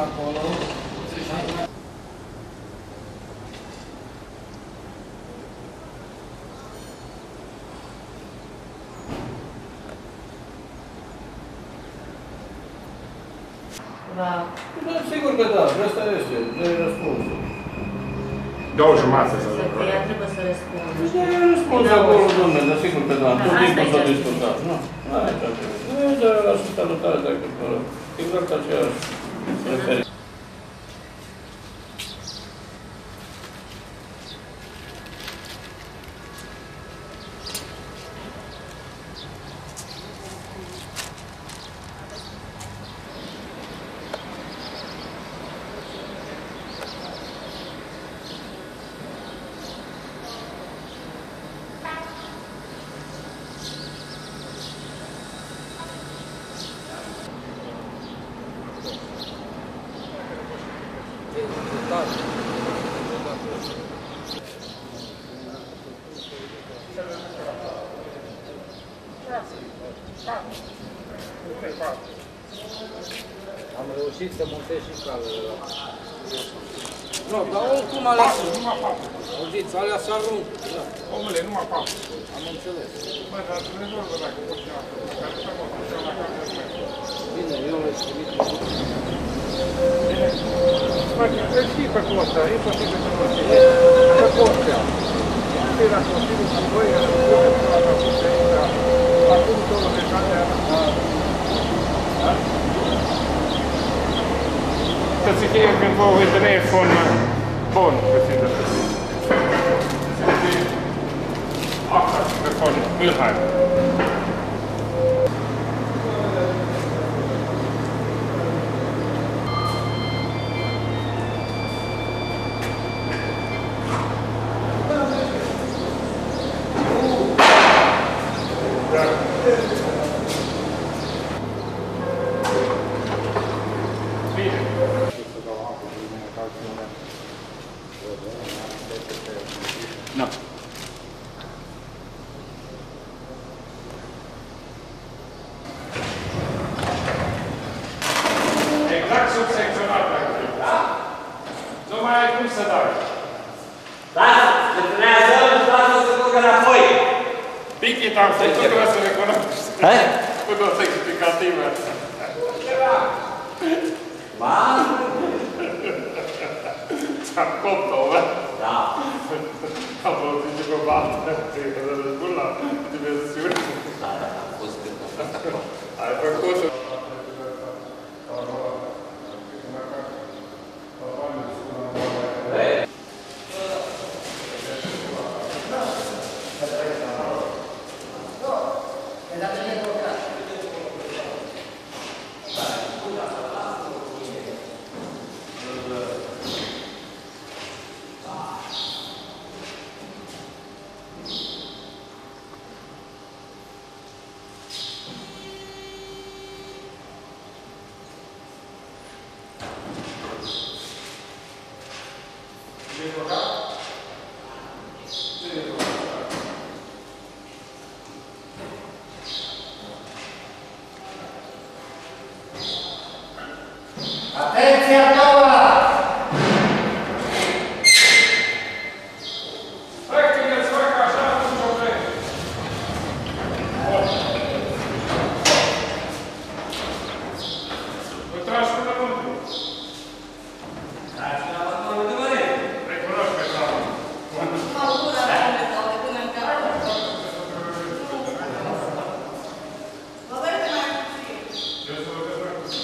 acolo. Da. Sigur că da, asta este, e răspunsul. 2 jumate să Că ea trebuie să răspundă. E răspuns acolo, domnule, dar sigur că da. Tot timpul s-a discutat. Nu, nu e de la salutare, dacă exact aceeași referință. Am reușit să montez și calele la... Nu, dar oricum alea sunt. Auziți, alea se aruncă. Omule, numai 4. Am înțeles. Bă, dar să rezolvă dacă poți să află. Dacă să mă pun la casă mai. Bine, eu le trimit. Bine. Mă, îl știi pe Costa, e posibil să mă știi. Pe Costa. Știi la Consiliul cu voi, că la făcut de aici, acum 20 de ani. Să se fie când vă uite telefon bun, precisă. Să fie asta, telefon Wilhelm. Nu. Exact subsecționat, da? Nu mai ai cum să dai. Da, se turnează, îți lasă să ducă înapoi. Pichit am făcut, trebuie să recunoști. Cu două explicative. Ma? Ți-am copt-o, bă? Da. Am folosit și pe baltă, că să răspund la dimensiuni. Da, da, am fost când am fost acolo. Ai făcut-o. Atenție a doua! Hai că ne-ți fac așa, nu probleme. Vă tragi până mântru. Tragi până mântru, recunoști pe tavă. Mă ură la lume sau de până în cap. Vă văd că mai puțin.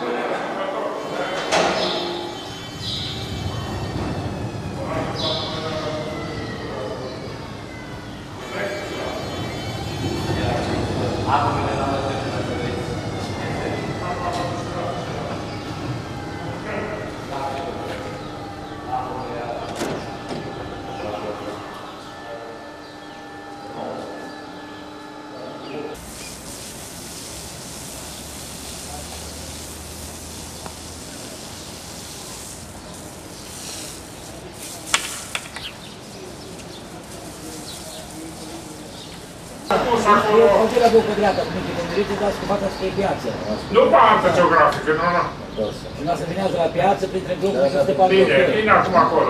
Acum la măsări, să vezi. Au de la bocă dreapta, pentru că merită dați cu fața spre piață. Nu pe artă geografică, nu, nu. Și nu o să vinează la piață printre grupuri și să te facă. Bine acum acolo.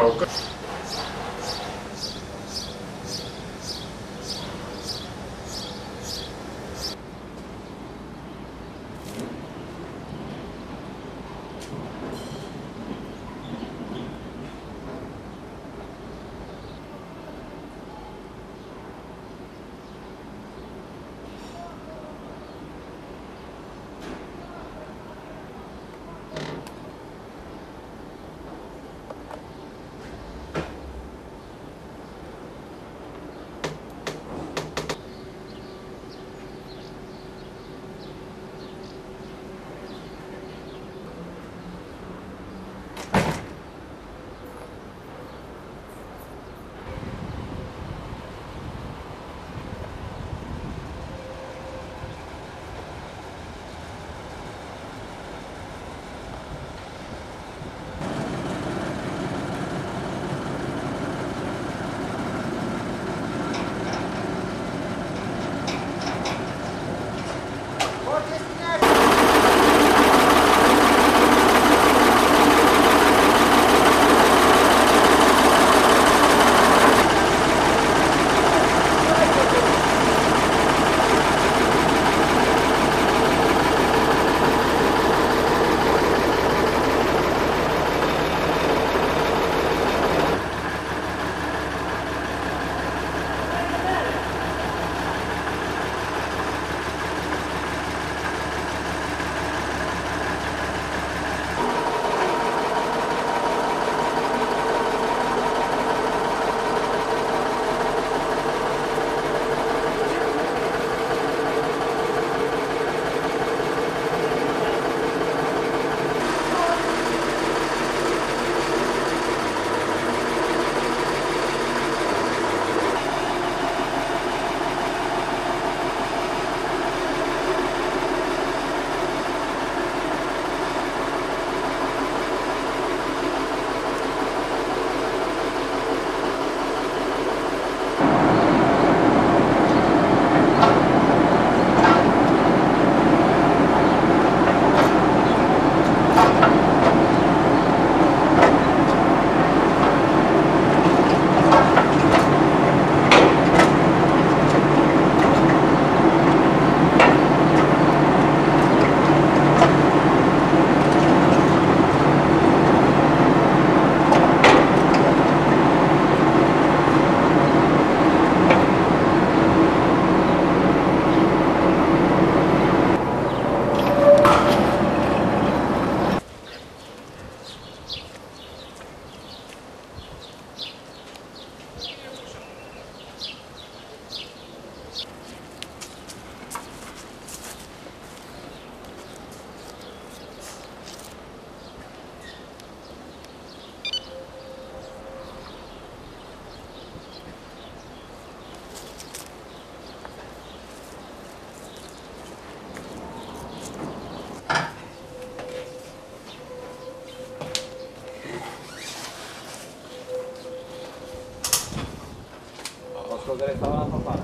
Scotere stava a fare.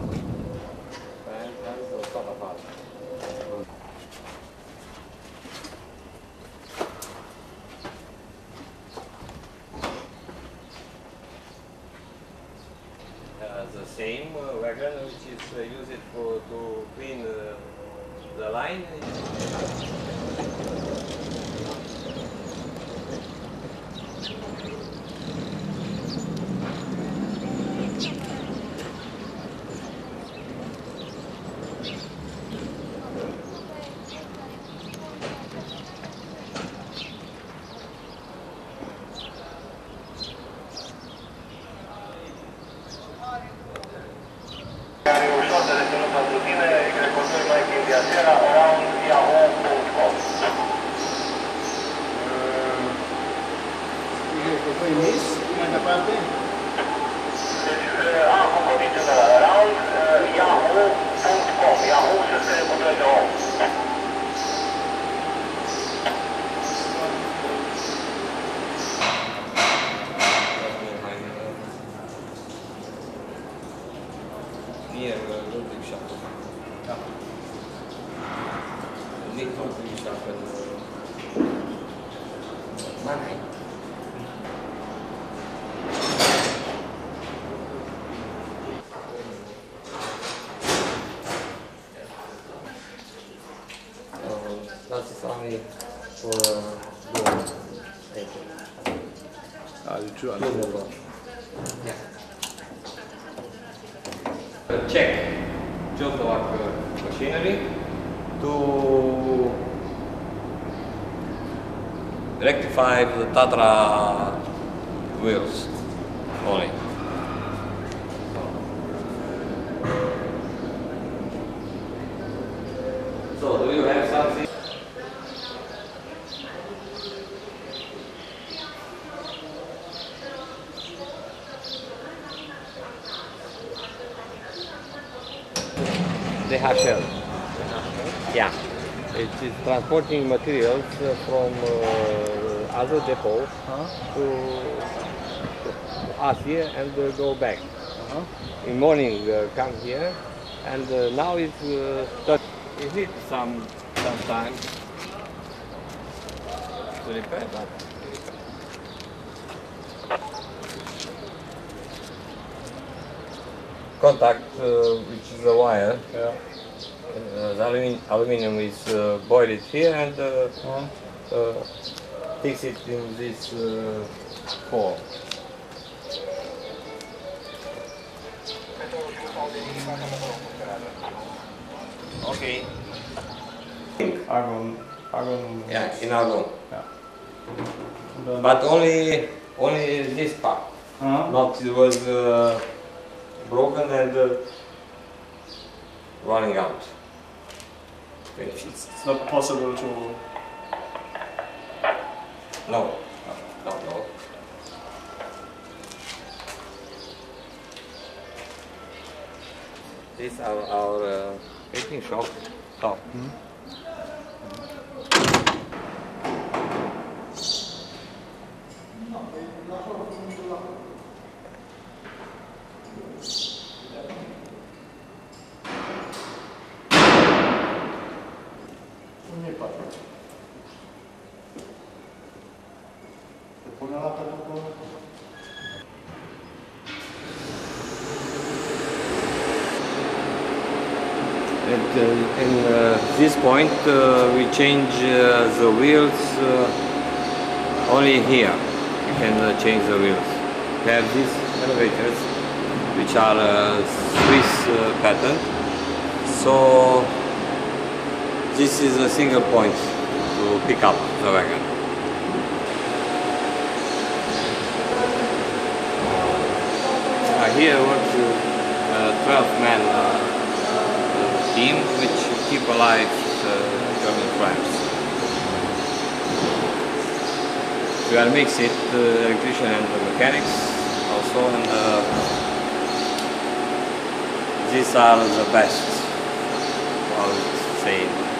Lo stava a fare. The same wagon which is used to clean the line. Near Ludwigshafen. Nicht Ludwigshafen. That is only for gold. Aici, Check Jotavac machinery to rectify the Tatra wheels only. So do you have something? DHL. Yeah. It is transporting materials from other depot to us here and go back. In morning come here and now it needs some time to repair that. Contact, which is the wire. Yeah. The aluminium is boiled here and fix it in this hole. Okay. Argon. Yeah, in argon. Yeah. But only this part. Not it was broken and running out. It's not possible to. No. These are our painting shop. Top. In this point we change the wheels only here. You can change the wheels. We have these elevators which are Swiss pattern. So this is a single point to pick up the wagon. Here works 12-man team which keep alive German trams. We are mixed electrician and mechanics also, and these are the best, I would say.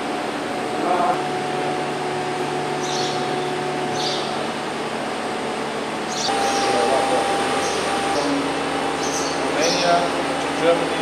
Romania, Germany.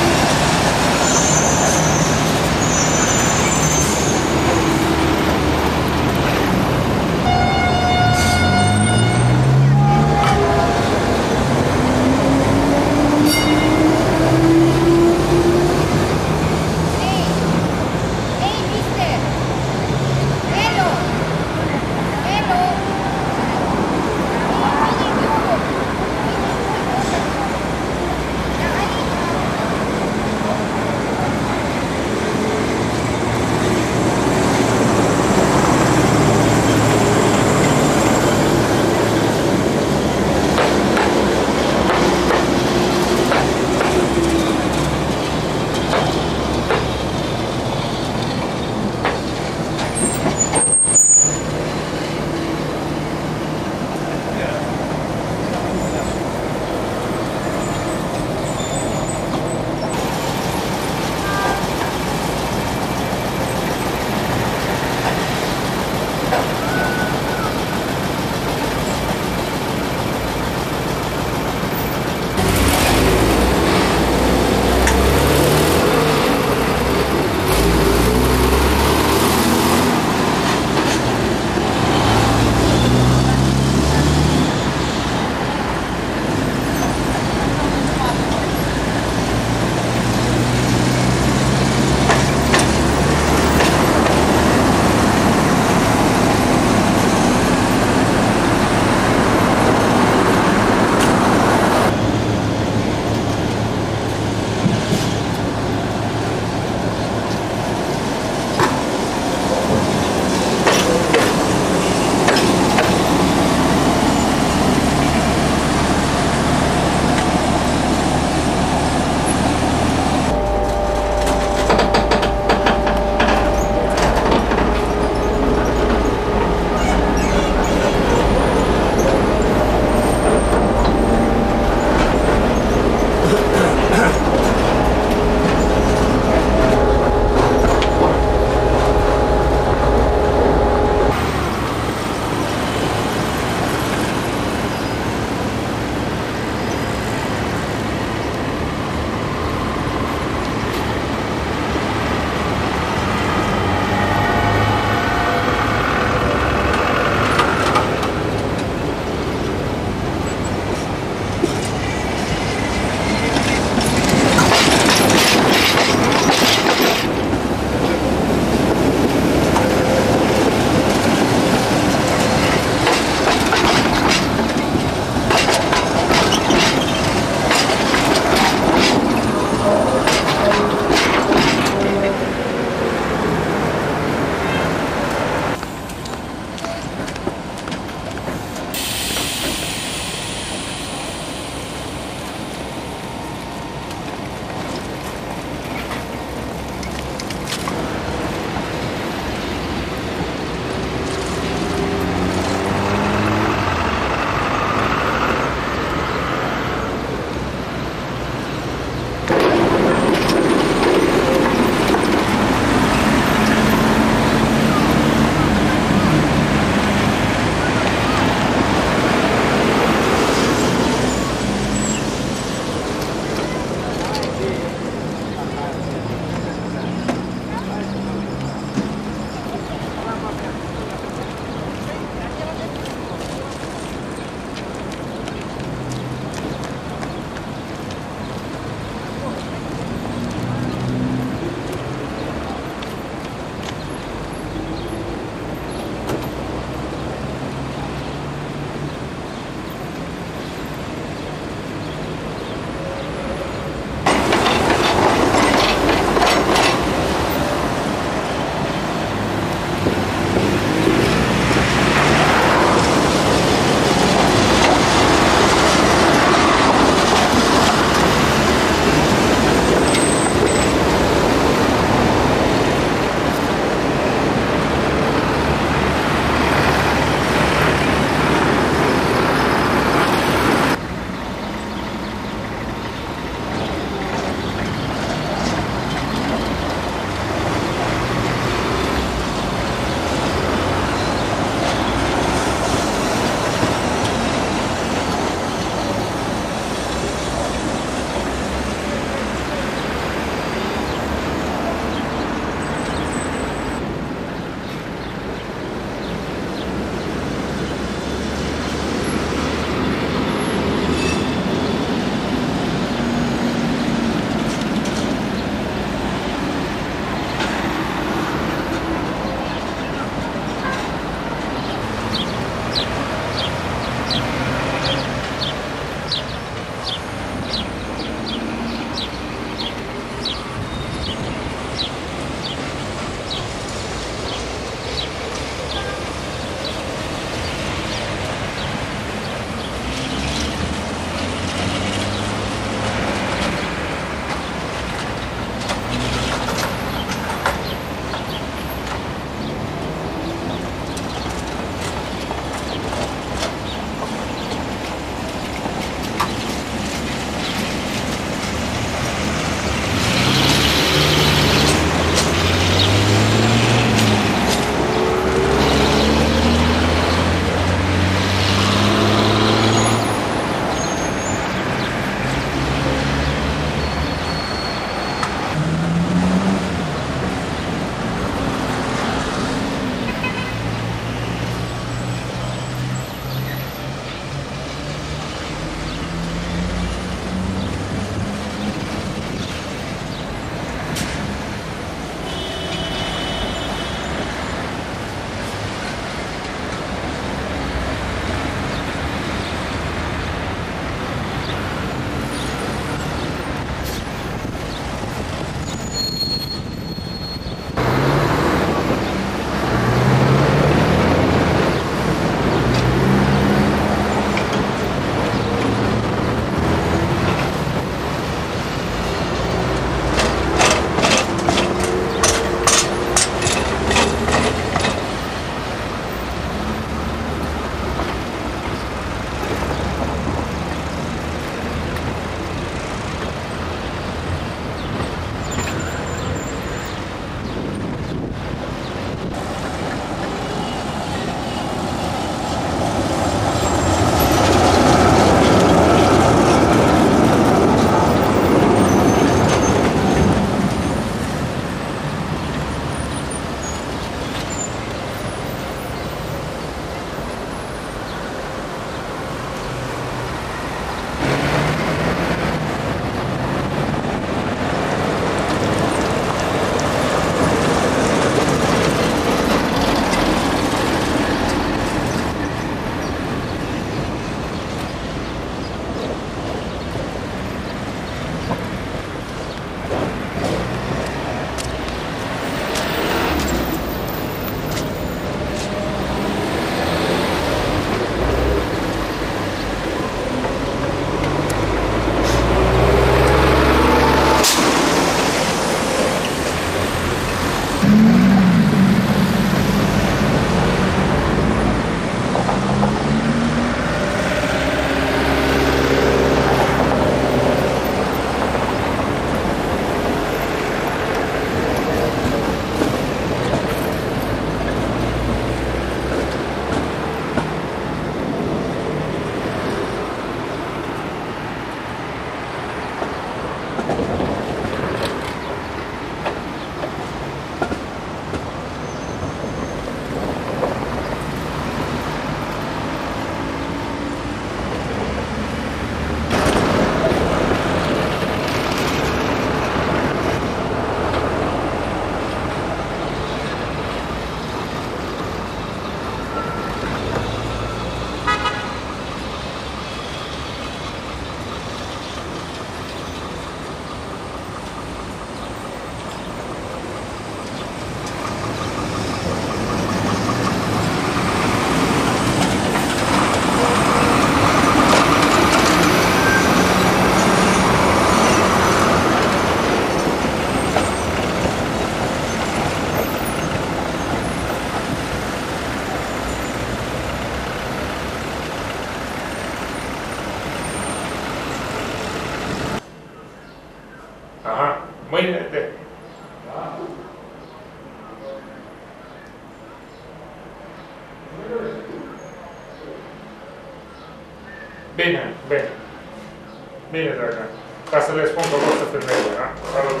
Bine, bine. Bine, dragă. Ca să le spun că vor să filmeze, da? Salut!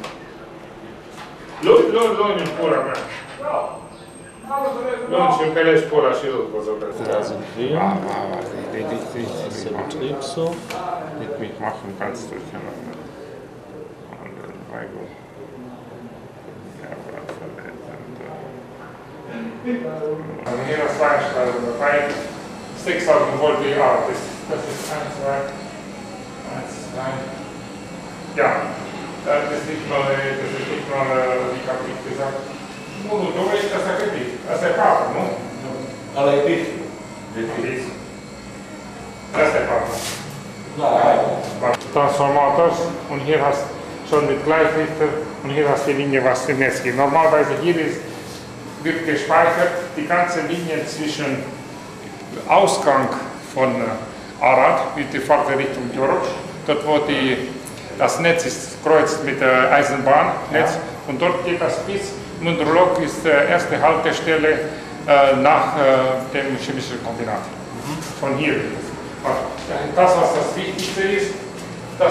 Luni în pula mea. Luni și împelești pula și nu poți să oprești. Da sind wir. Das ist der Betrieb so. Mitmachen kannst du ja noch. Weil du Also hier das Weinstall, dabei 6000 Volt die Art ist. Das ist 1, 2, 1, 2. Ja, das ist nicht mal, wie habe ich gesagt. Nu, dovești asta cât e? Asta e 4, nu? Ale e pis. Asta e 4. Transformators und hier hast schon mit Gleichrichter und hier hast die Linie, was für Netz geht. Normalerweise hier wird gespeichert die ganze Linie zwischen Ausgang von Arad, mit der Fahrt Richtung Gioroș, dort wo das Netz ist kreuzt mit der Eisenbahnnetz und dort geht das bis Mândrulog ist erste Haltestelle nach dem chemischen Kombinat. Von hier. Das, was das Wichtigste ist, dass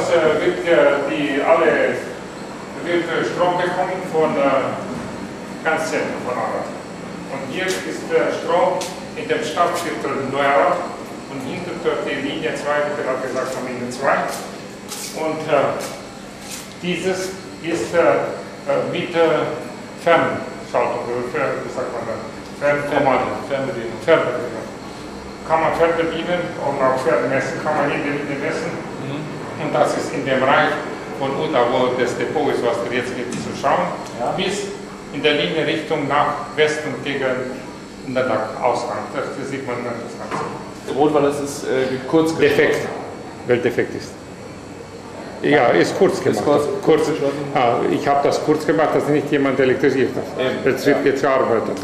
wird Strom bekommen von ganz Zentrum von Arad. Und hier ist Strom in dem Stadtviertel Neuarad und hinter dort die Linie 2, wie gerade gesagt haben, Linie 2. Und dieses ist mit Fernschaltung, wie sagt man das? Fernbedienung. Kann man fernbedienen und auch fernmessen, kann man in der Linie messen. Und das ist in dem Bereich von Uda, wo das Depot ist, was wir jetzt gibt, zu schauen, bis in der Linie Richtung nach Westen gegen den Ausgang. Das sieht man dann das Ganze. Rot, weil das ist kurz Defekt, weil defekt ist. Ja, ist kurz gemacht. Kurz. Ich habe das kurz gemacht, dass nicht jemand elektrisiert hat. Jetzt wird jetzt gearbeitet.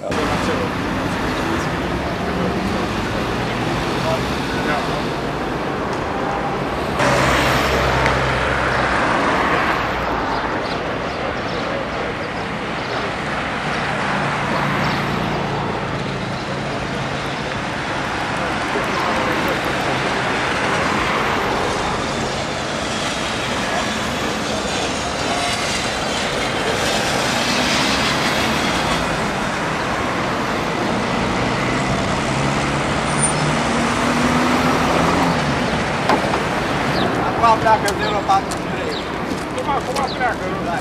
Acum pleacă 043. Acum pleacă, nu? Da.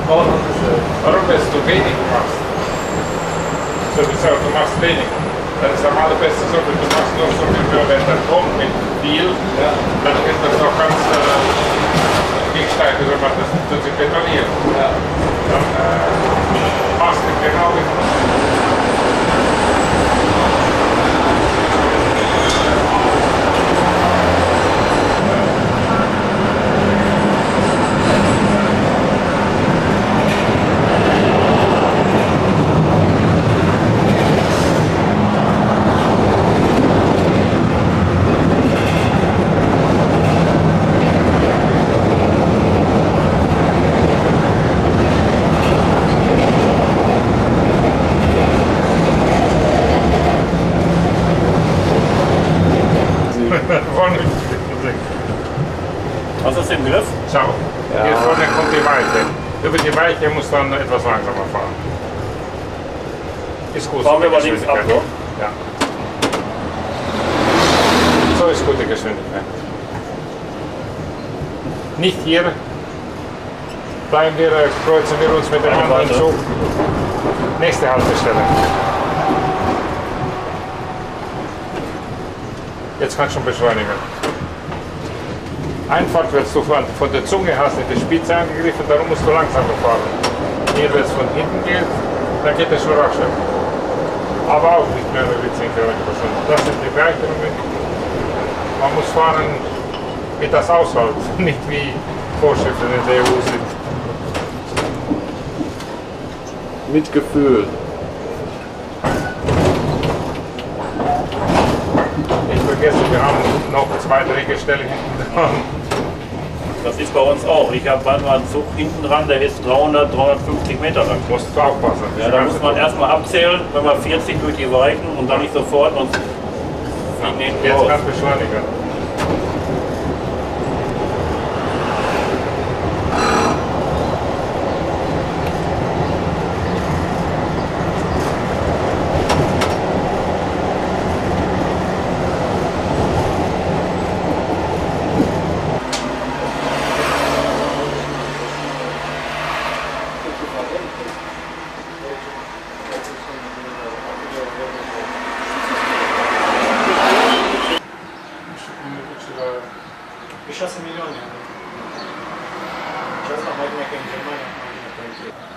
Warum bist du wenig machst? So wie gesagt, du machst wenig. Das ist am allerbeste so, du machst nur so viel, wenn der kommt mit viel, dann ist das noch ganz Gegensteiger, wenn man das tut sich betoniert. Dann passt es genau wie Was ist im Griff? Schau, hier vorne kommt die Weiche. Über die Weiche muss dann etwas langsamer fahren. Ist gut. Fahren wir mal links ab, so? Ja. So ist gute Geschwindigkeit. Nicht hier. Bleiben wir, kreuzen wir uns mit dem anderen Zug. Nächste Haltestelle. Jetzt kannst du schon beschleunigen. Einfach wirst du von der Zunge hast in die Spitze angegriffen, darum musst du langsamer fahren. Hier, wenn es von hinten geht, dann geht es schon rascher. Aber auch nicht mehr wie 10 km/h. Das sind die Gleichungen. Man muss fahren, wie das aushält, nicht wie Vorschriften in der EU sind. Mit Gefühl. Nicht vergessen, wir haben noch 2 Drehgestelle hinten dran. Das ist bei uns auch. Ich habe manchmal einen Zug hinten dran, der ist 300, 350 Meter lang. Musst du aufpassen. Ja, da muss man erstmal abzählen, wenn man 40 durch die Weichen und dann nicht sofort, sonst fliegen hinten Jetzt raus. kannst du beschleunigen. Pe 6 milioane. Și asta mai bine că în Germania mai bine pentru ei.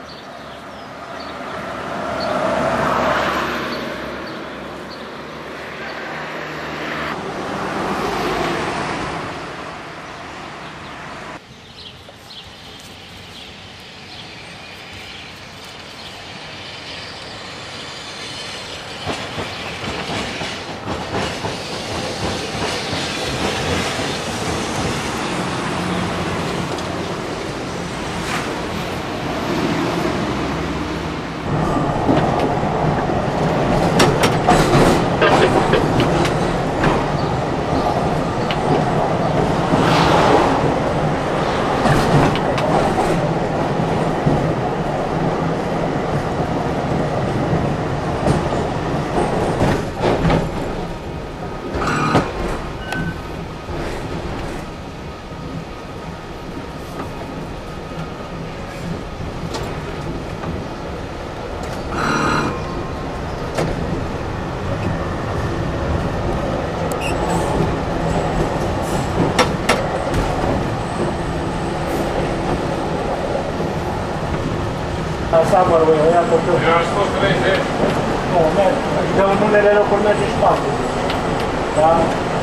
Asta mă rog, ia copil. Eu am spus 30. Nu, merg. De în unele locuri merge și 40. Da?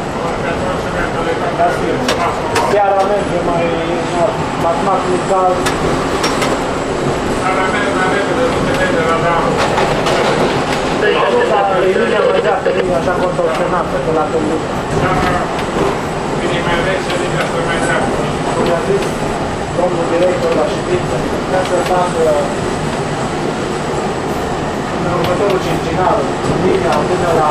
Da, seara merge mai matematic, dar... Seara merge mai repede, nu te vede radarul. Linia mai dreaptă, linia așa contorsionată, pe la tâmplă. Seara vine mai rece, linia să mai dreaptă. Cum i-a zis domnul director la ședință, ca să facă în următorul cincinal linia până la...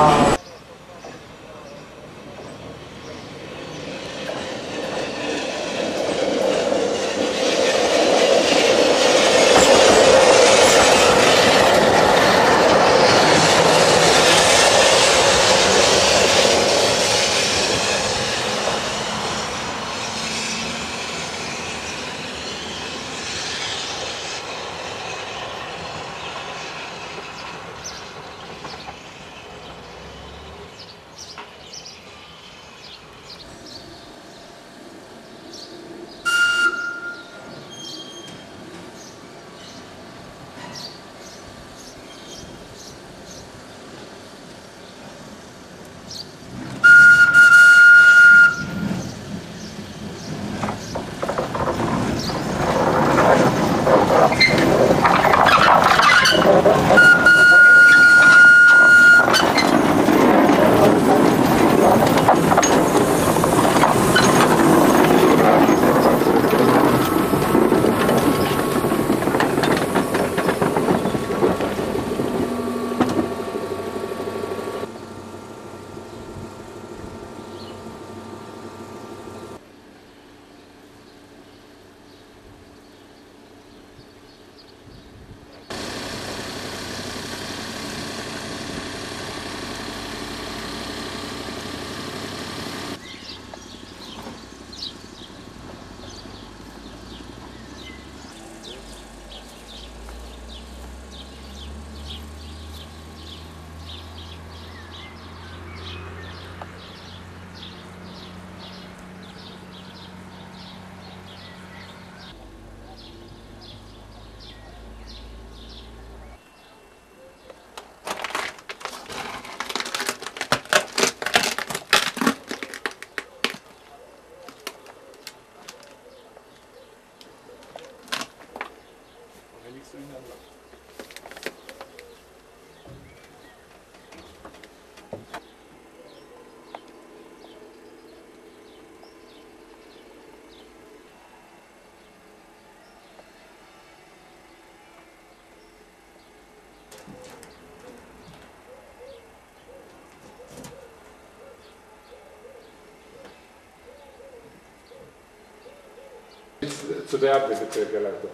zu der Erdbeete geleitet.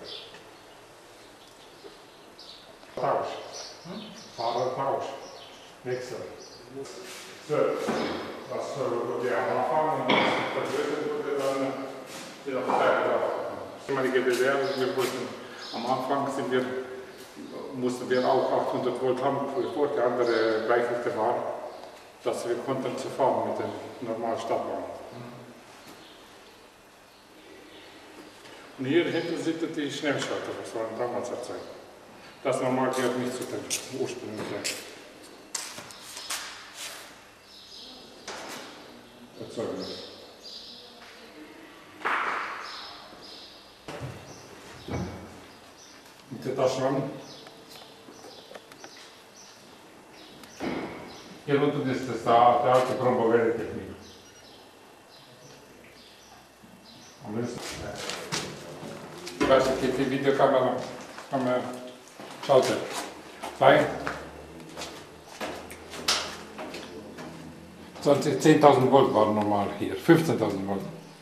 Tausch. Fahrertausch. Wechsel. So, das wurde am Anfang und das vergrößert wurde dann wieder verstärkt. Die DDR, am Anfang mussten wir auch 800 Volt haben, bevor die andere Reichweite war, dass wir konnten zu fahren mit der normalen Stadtbahn. Und hier hinten sind die Schnellschalter, das waren damals der Zeit. Das normal gehört nicht zu dem ursprünglichen Erzeugnis. Und das schon. Hier unten ist das der alte Promovere-Technik. Das ist die Videokamera. Schalter. 10.000 Volt waren normal hier, 15.000 Volt.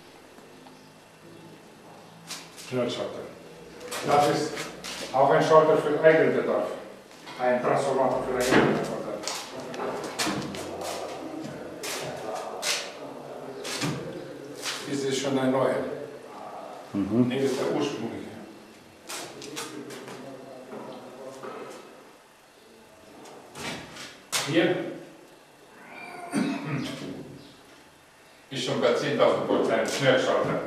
Schnellschalter. Das ist auch ein Schalter für Eigenbedarf. Ein Transformator für Eigenbedarf. Dies ist schon ein neuer. Hier ist der ursprüngliche. Hier ist schon bei 10.000 Volt ein Schnellschalter.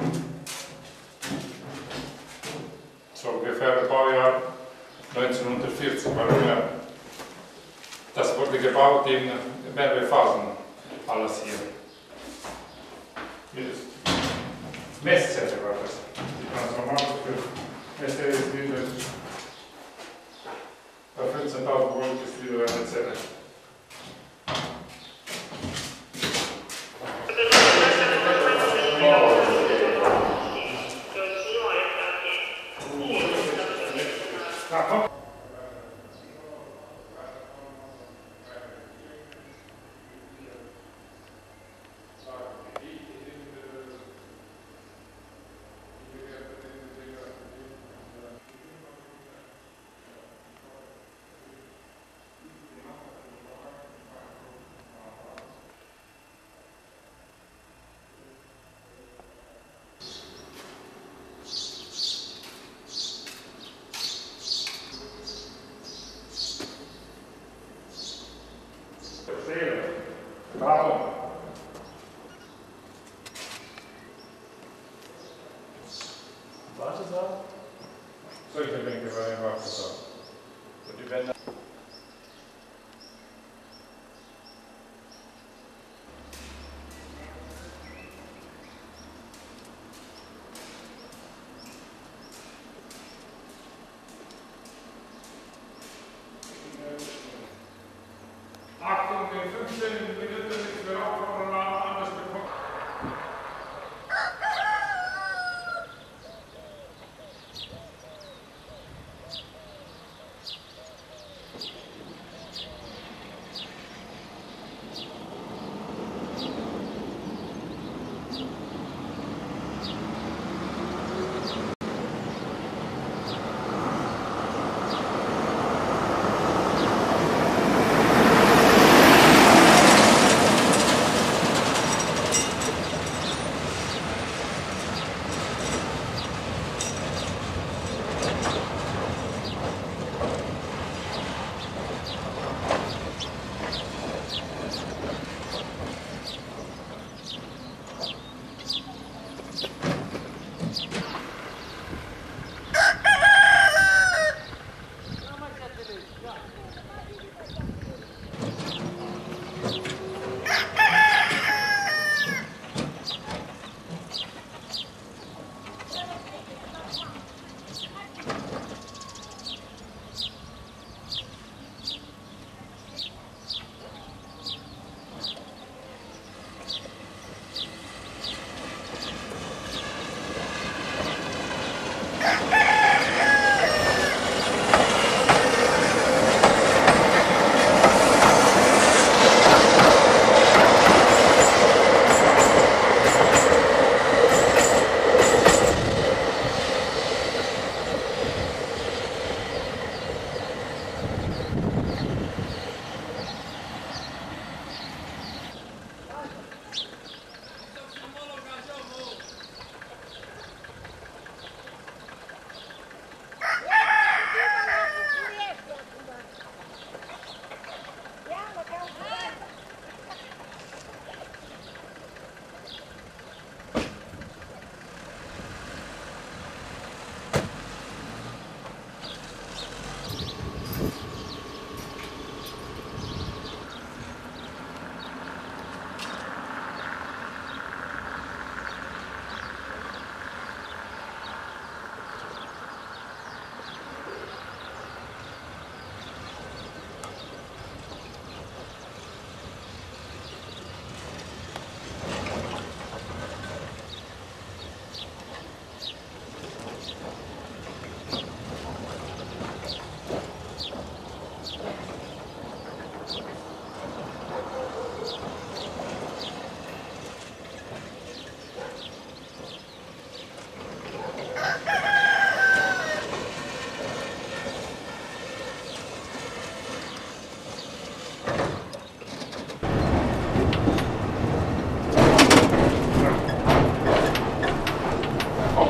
So ungefähr im Baujahr 1940 war er. Das wurde gebaut in mehreren Phasen, alles hier. Hier ist Messzelle war das. Die Transformator für Messzelle ist wieder bei 15.000 Volt ist wieder eine Zelle. Warum? Wartesaal? Solche Bänke waren im Wartesaal. Und die werden Achtung, in 15 Minuten ist wir auch von anders bekommen.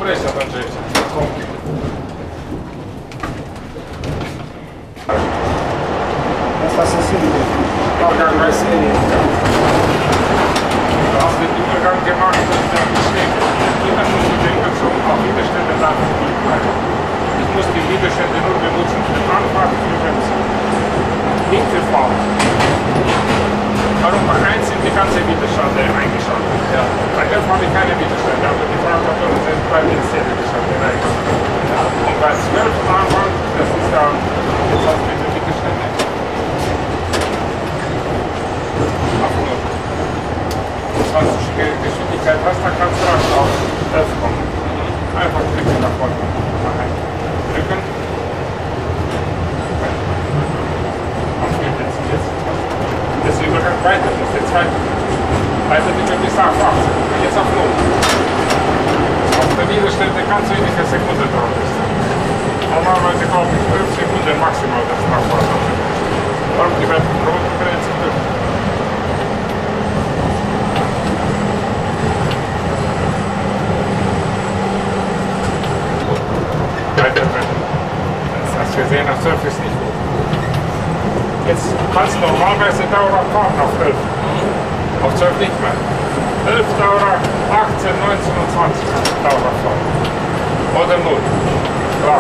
oprește atunci aici. Asta sunt serie. Parcă mai serie. Asta e tipul care am chemat de abschnecken. Immer musst du denken, so auf Widerstände darf es nicht bleiben. Ich muss die Widerstände nur benutzen für den Anfang, für Bremsen. Nicht für Fahren. Warum bei 1 sind die ganze Widerstände eingeschaltet? Ja. Bei 11 habe ich keine Widerstände, aber die Fahrradmotoren sind bei den Widerstände eingeschaltet. Und bei 12 Anfang, das ist ja jetzt auch mit den Widerständen. Auf 0. 20 Geschwindigkeit hast, dann kannst du rasch auf 11 kommen. Einfach drücken nach vorne. Drücken. Auf jetzt. Das Übergang weiter, das ist der zweite. Weiter drücken bis auf 18. Jetzt auf 0. Auf der Widerstände kannst du in eine Sekunde drauf bist. Normalerweise glaube ich 12 Sekunden maximal das Nachfahren. Warum die werden rot und brennen zum Glück? Das hast du gesehen, auf 12 ist nicht gut. Jetzt kannst du normalerweise Dauerrad fahren auf 11. Auf 12 nicht mehr. 11 Dauerrad, 18, 19 und 20 kannst du Dauerrad fahren. Oder 0. Klar.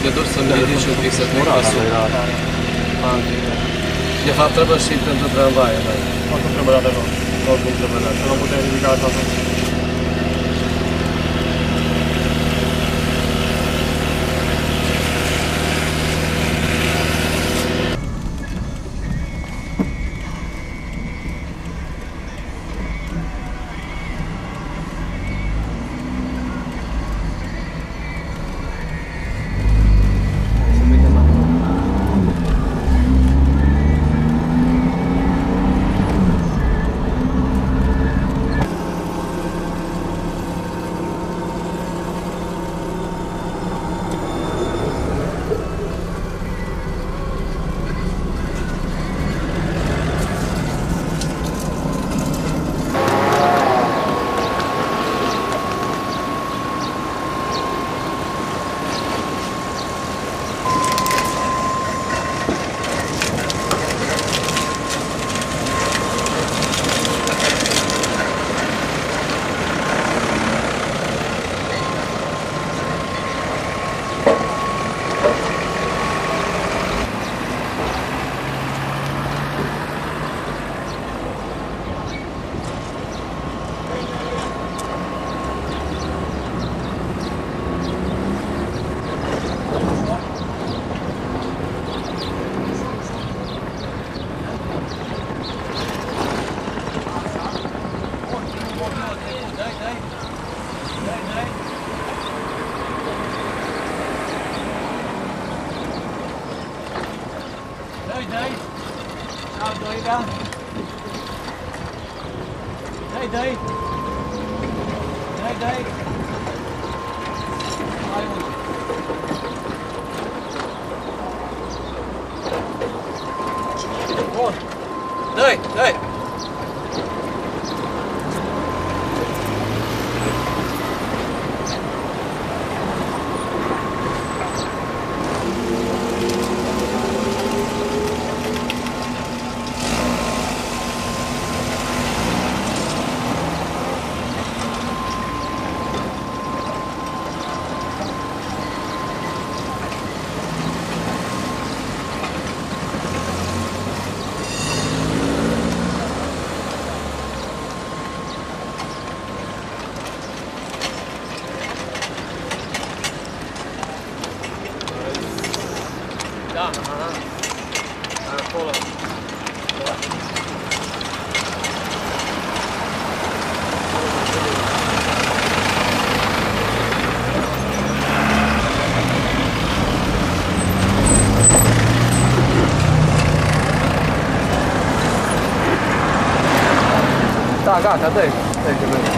dur să-mi ridici un pic să trec pe sub. De fapt trebuie și pentru tramvaie, da. Oricum trebuie dat de jos. Oricum trebuie dat. Nu putem ridica totul. Da, gata, dă-i. Dă-i.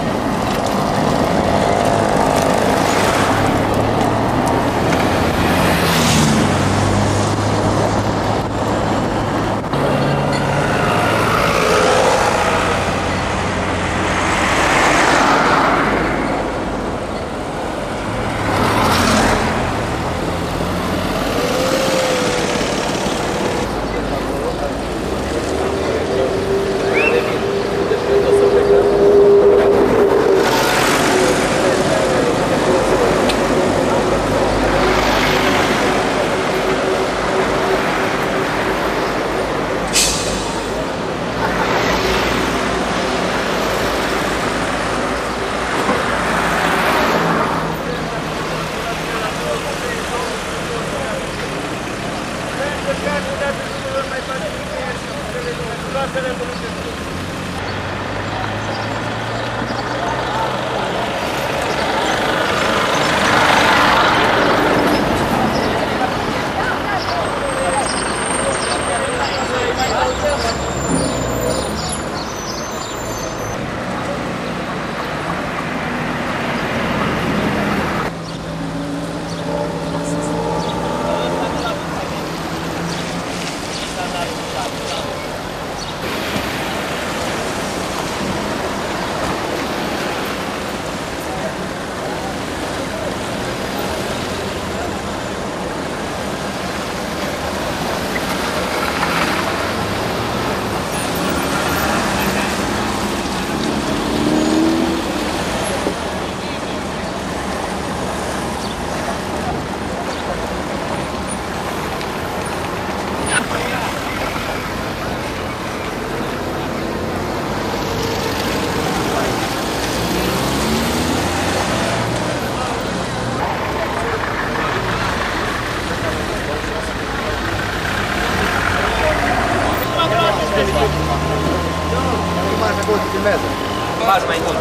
Mai pe cont, filmează. Faci mai mult.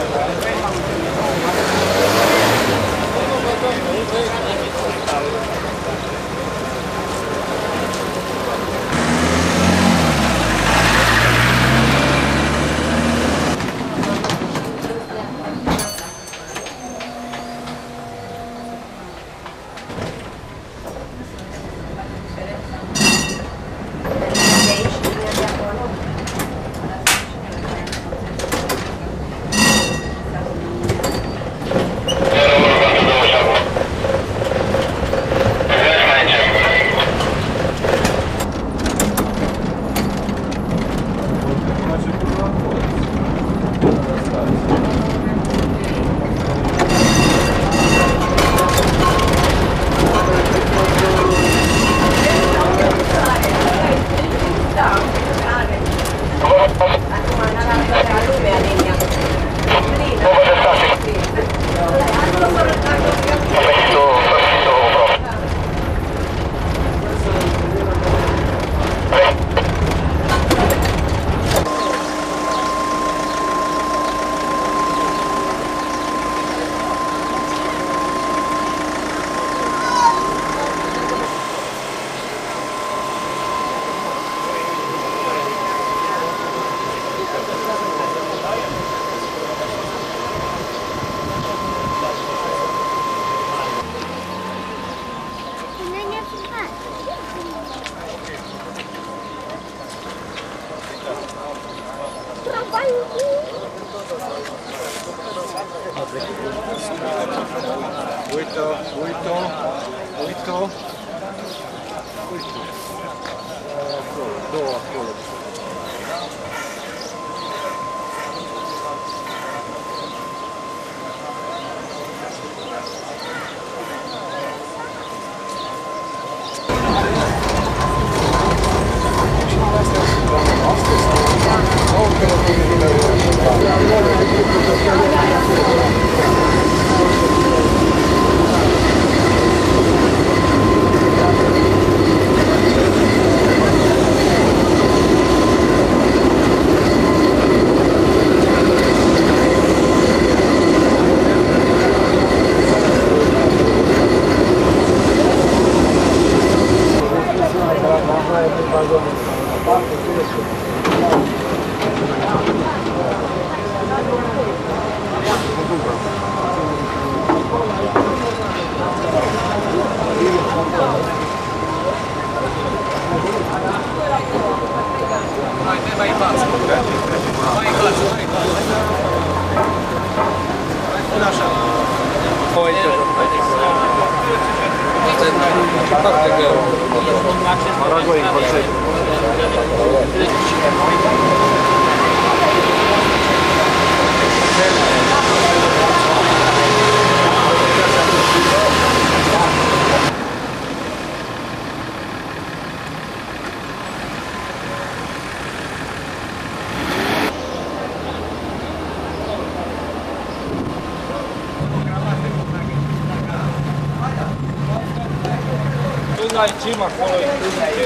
Cima acolo e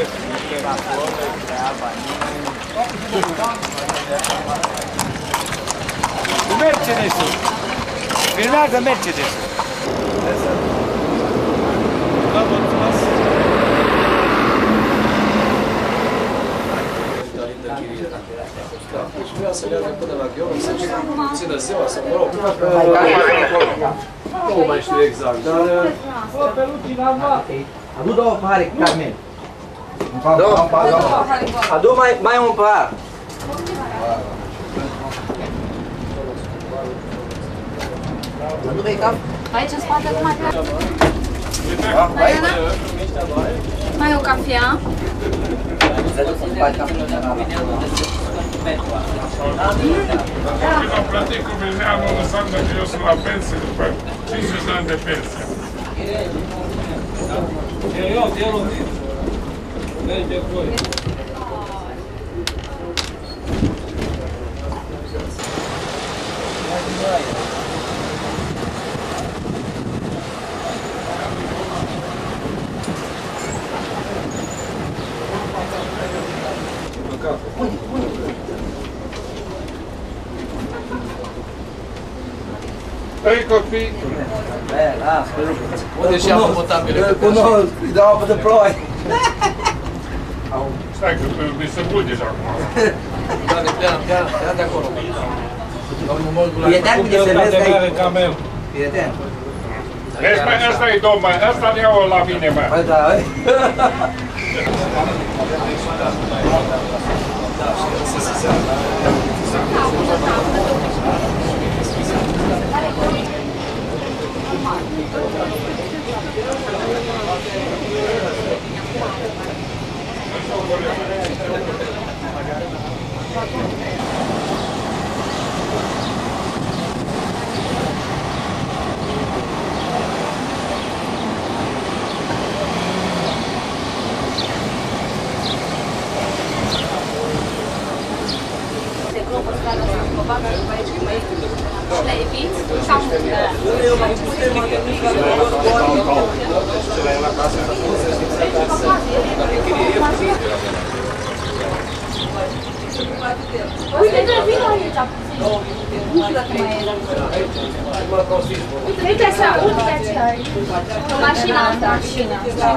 Mercedes-ul. Filmează Mercedes-ul. Da, mulțumesc. Deci vrea să leagă până la Gheorghe, să țină ziua, să mă rog. Nu mai știu exact, dar... Adu două pahare, Carmen. Adu mai un pahar. Adu bei cap. Aici în spate cum mai o cafea. Prima plătit cu Milneanu înseamnă că eu sunt la pensie după 50 de ani de pensie. Eu merge voi. Trei copii. Unde și apă potabilă? Îl cunosc, îi dau apă de ploi. Stai că mi se bulgești acum. Ia de acolo. Prieten, bine se vezi că ai... Prieten. Vezi, mă, ăsta-i domn, mă, ăsta-l iau la mine, mă. Păi da, ăi. Șleifiți sau uite, vino aici puțin. Nu știu dacă mai e. Uite așa, uite aceea. Mașina asta. Mașina.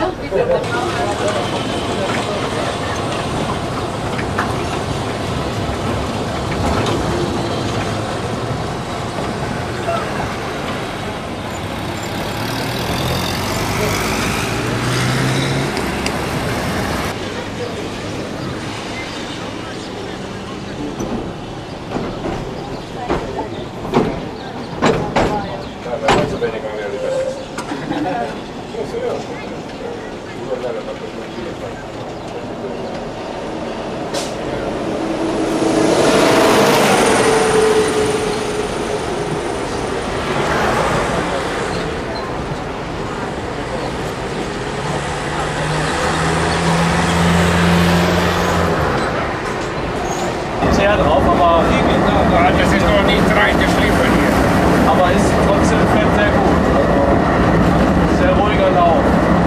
Drauf, aber Das ist doch nicht reingeschliffen hier. aber ist trotzdem fährt sehr gut. Also sehr ruhiger Lauf.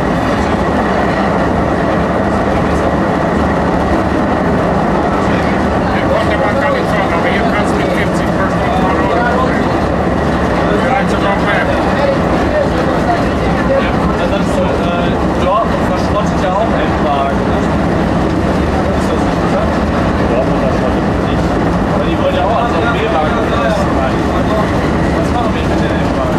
Der konnte man gar nicht fahren, aber hier kannst du mit 40 pro Stunde fahren. Vielleicht sogar mehr. Dortmund verschrottet ja auch Endwagen. Ist das nicht gesagt? Dortmund verschrottet nicht. Aber die wollen ja auch als B-Wagen testen. Was machen wir mit den Endwagen?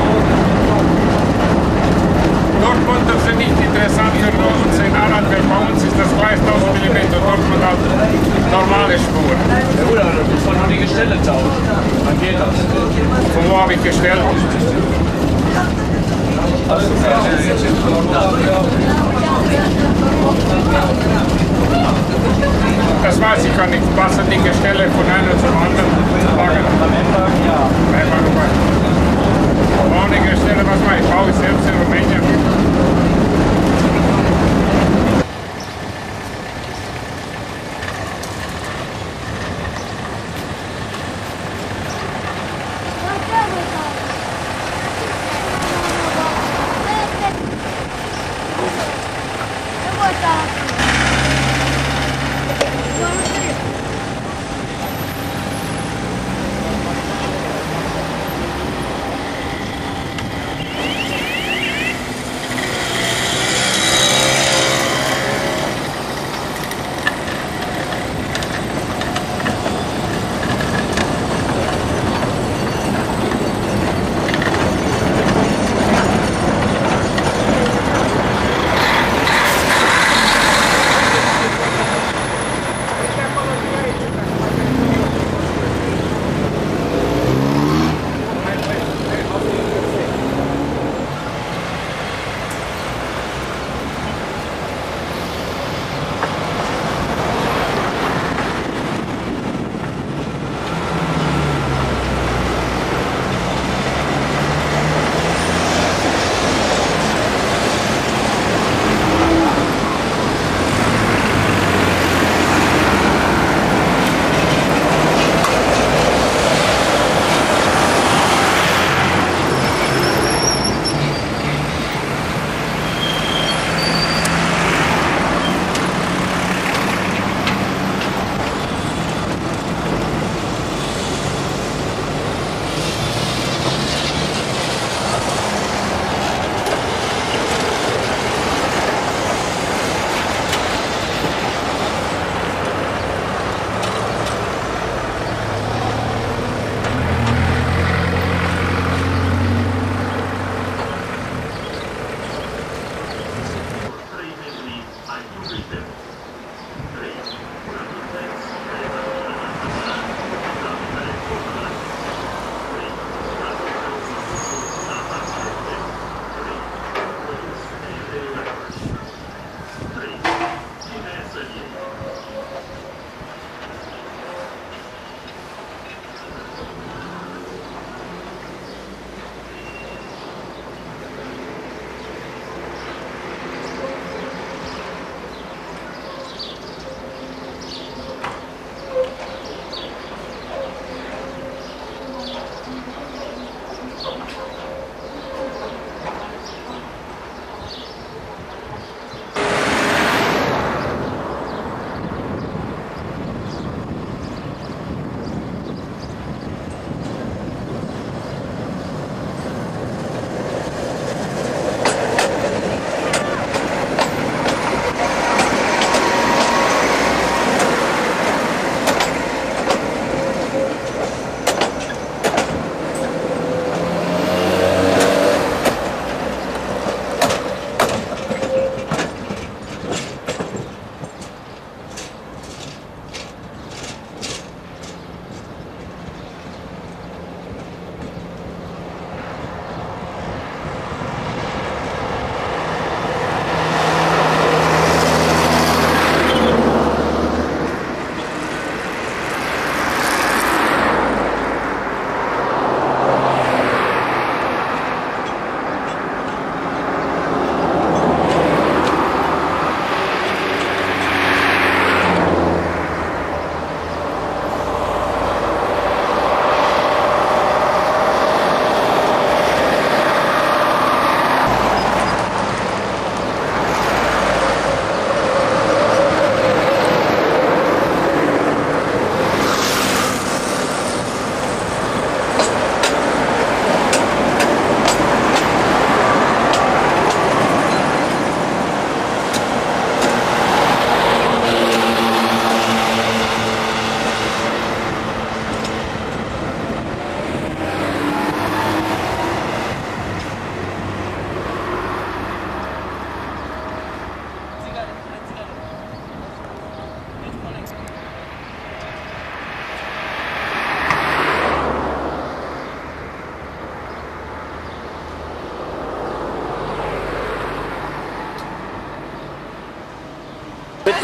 Dortmund sind nicht interessant für uns in Arad, weil bei uns ist das gleich 1000 mm. Dortmund hat normale Spuren. Ja gut, aber du musst doch nur die Gestelle tauschen. Dann geht das. Von wo habe ich gestellt? Das weiß ich gar nicht. Was sind die Gestelle von einer zum anderen Lager? Ja. Ohne Gestelle, was weiß ich, baue ich selbst in Rumänien.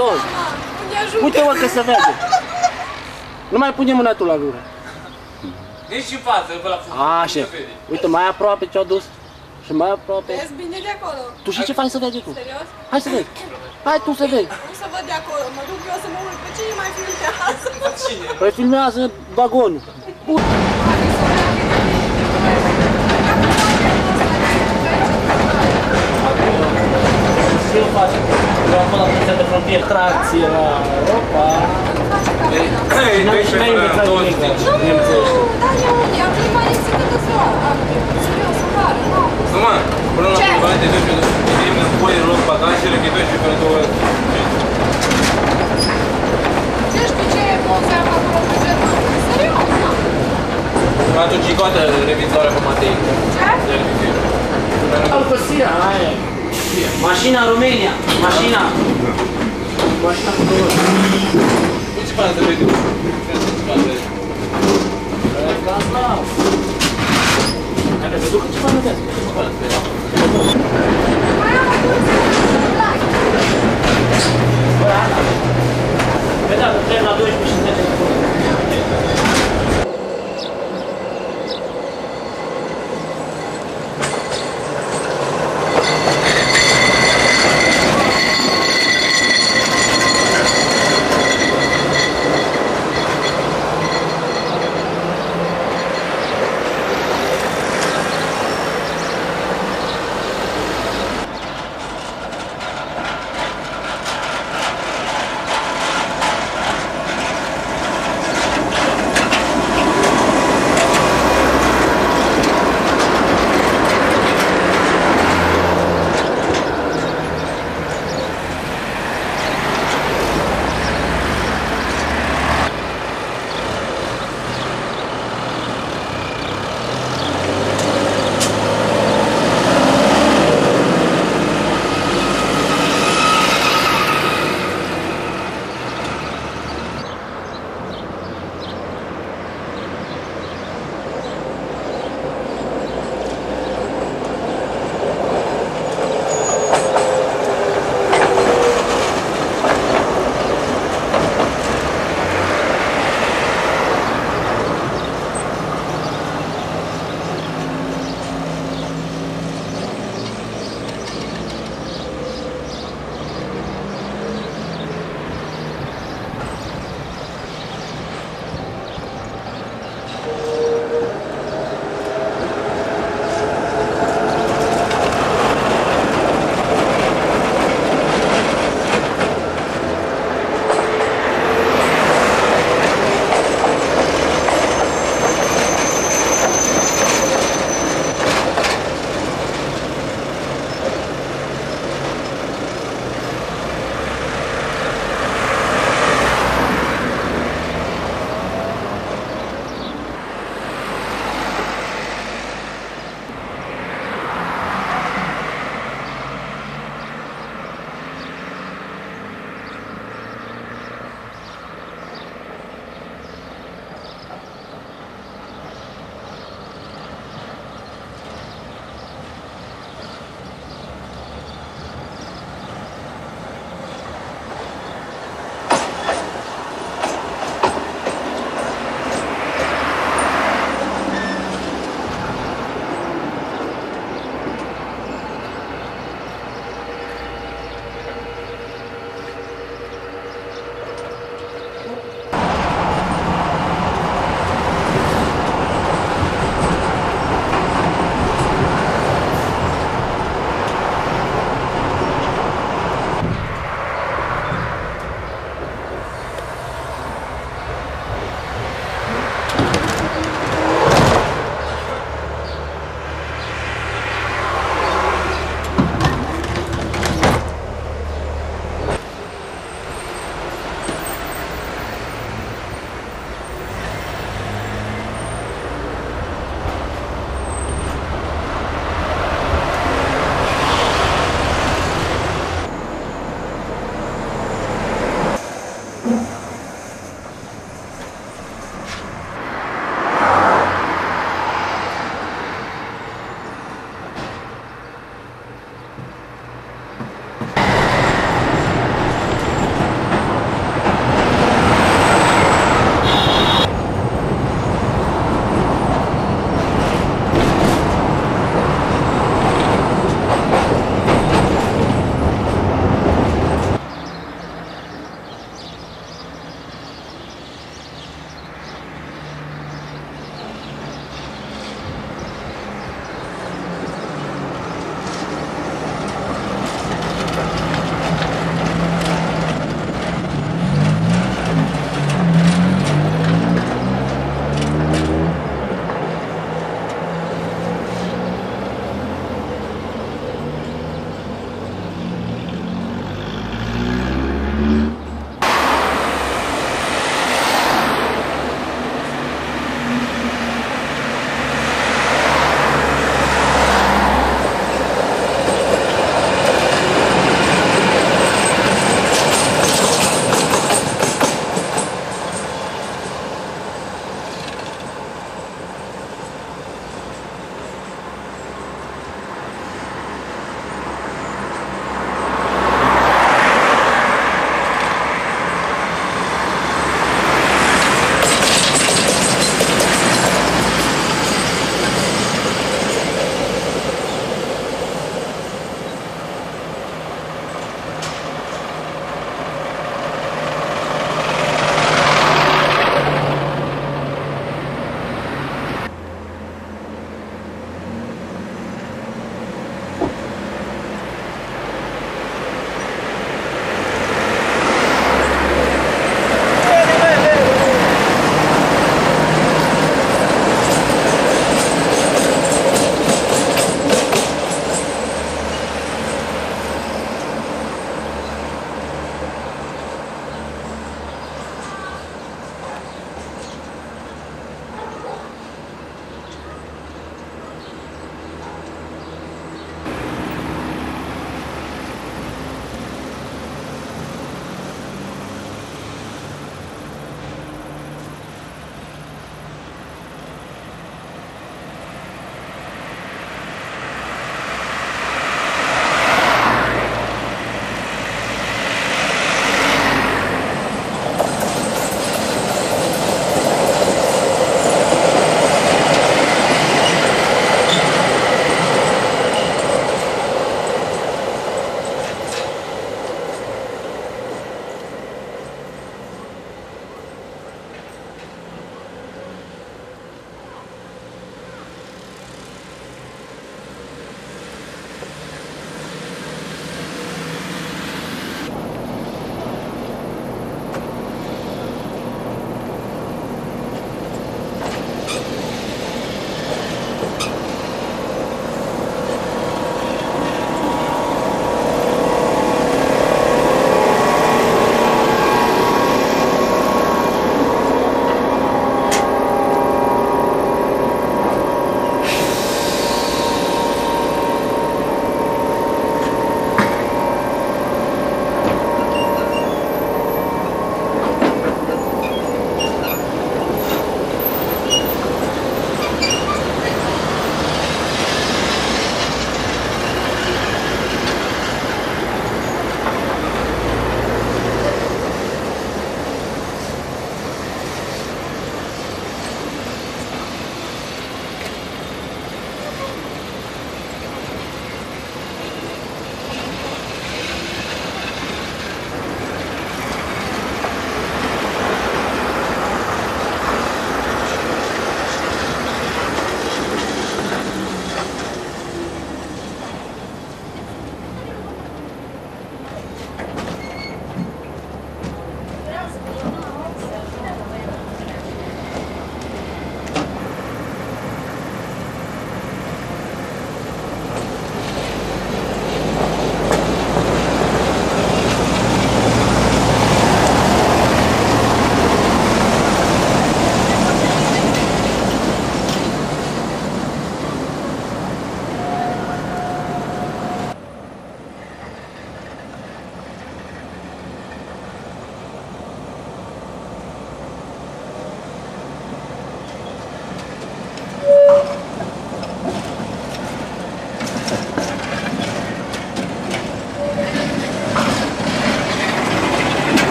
Anton, uite-mă că se vede. Nu mai pune mâna tu la gură. Nici în față, pe la fund. Așa. Uite, mai aproape ce-a dus. Și mai aproape. Vezi bine de acolo. Tu și ce faci să vezi tu? Serios? Hai să vezi. Hai tu să vezi. Nu să văd de acolo. Mă duc eu să mă uit. Pe cine mai filmează? Cine? Păi filmează vagonul. Eu fac. Eu am fost la Poliția de Frontieră. Tracție la Europa. Și n-ai inventat nimic. Eu am prima lecție de ziua. Serios, rară, nu. Nu mă, până la prima de 12 de timp, înapoi rog bagajele, că 12 până 2 ore. Ce știi ce emoție am acolo cu Germania? Serios, nu. Atunci e toată revizoarea pe Matei. Ce? Alpăsia, aia. Mașina în România. Mașina. Mașina cu două. Uite ce faci să vezi. Hai, vezi că ce faci să vezi.